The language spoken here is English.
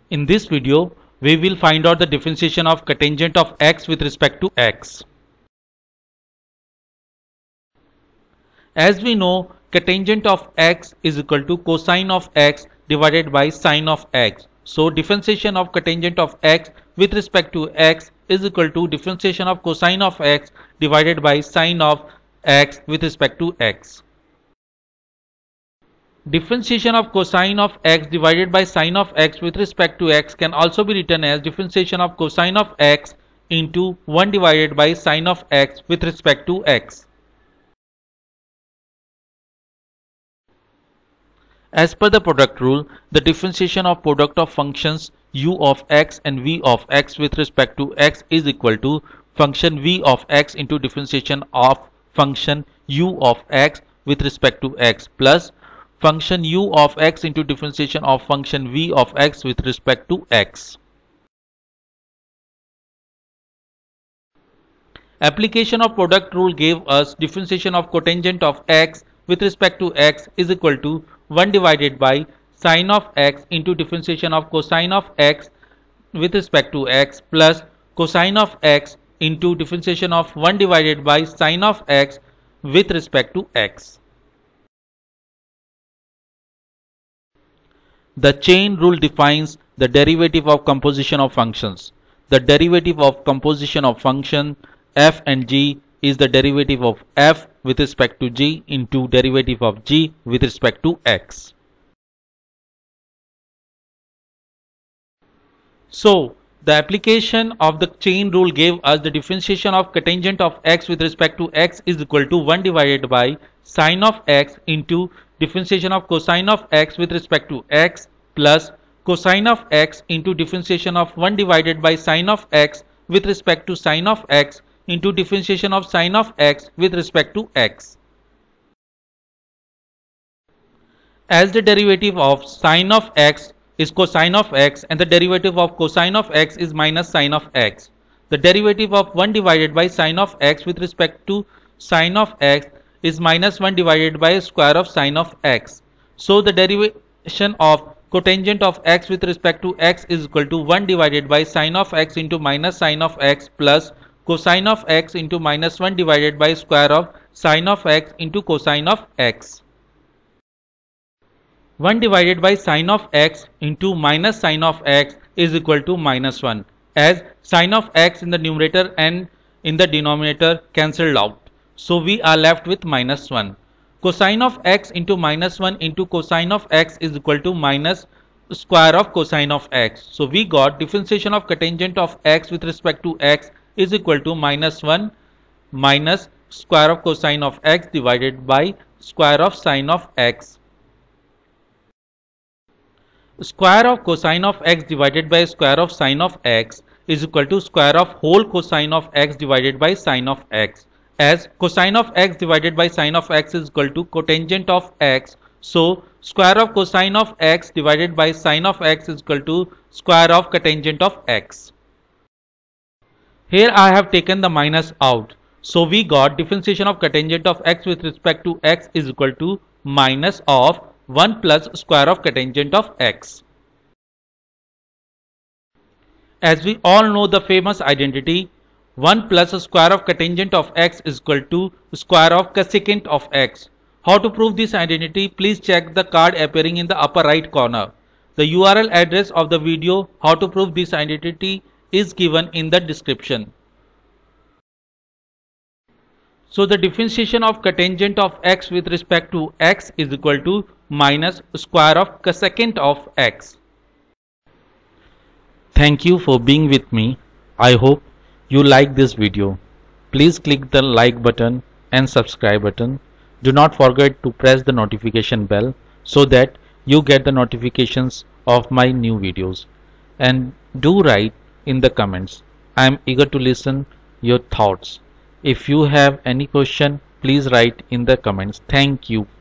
In this video, we will find out the differentiation of cotangent of x with respect to x. As we know, cotangent of x is equal to cosine of x divided by sine of x. So differentiation of cotangent of x with respect to x is equal to differentiation of cosine of x divided by sine of x with respect to x. Differentiation of cosine of x divided by sine of x with respect to x can also be written as differentiation of cosine of x into 1 divided by sine of x with respect to x. As per the product rule, the differentiation of product of functions u of x and v of x with respect to x is equal to function v of x into differentiation of function u of x with respect to x plus function u of x into differentiation of function v of x with respect to x. Application of product rule gave us differentiation of cotangent of x with respect to x is equal to 1 divided by sine of x into differentiation of cosine of x with respect to x plus cosine of x into differentiation of 1 divided by sine of x with respect to x. The chain rule defines the derivative of composition of functions. The derivative of composition of function f and g is the derivative of f with respect to g into derivative of g with respect to x. So, the application of the chain rule gave us the differentiation of cotangent of x with respect to x is equal to 1 divided by sine of x into differentiation of cosine of x with respect to x plus cosine of x into differentiation of 1 divided by sine of x with respect to sine of x into differentiation of sine of x with respect to x. As the derivative of sine of x is cosine of x and the derivative of cosine of x is minus sine of x, the derivative of 1 divided by sine of x with respect to sine of x is minus 1 divided by square of sine of x. So the derivation of cotangent of x with respect to x is equal to 1 divided by sine of x into minus sine of x plus cosine of x into minus 1 divided by square of sine of x into cosine of x. 1 divided by sine of x into minus sine of x is equal to minus 1, as sine of x in the numerator and in the denominator cancelled out. So we are left with minus 1. Cosine of x into minus 1 into cosine of x is equal to minus square of cosine of x. So we got differentiation of cotangent of x with respect to x is equal to minus 1 minus square of cosine of x divided by square of sine of x. Square of cosine of x divided by square of sine of x is equal to square of whole cosine of x divided by sine of x, as cosine of x divided by sine of x is equal to cotangent of x. So square of cosine of x divided by sine of x is equal to square of cotangent of x. Here I have taken the minus out. So we got differentiation of cotangent of x with respect to x is equal to minus of 1 plus square of cotangent of x. As we all know the famous identity, 1 plus square of cotangent of x is equal to square of cosecant of x. How to prove this identity? Please check the card appearing in the upper right corner. The URL address of the video how to prove this identity is given in the description. So the differentiation of cotangent of x with respect to x is equal to minus square of cosecant of x. Thank you for being with me. I hope you like this video. Please click the like button and subscribe button. Do not forget to press the notification bell so that you get the notifications of my new videos. And do write in the comments. I am eager to listen your thoughts. If you have any question, please write in the comments. Thank you.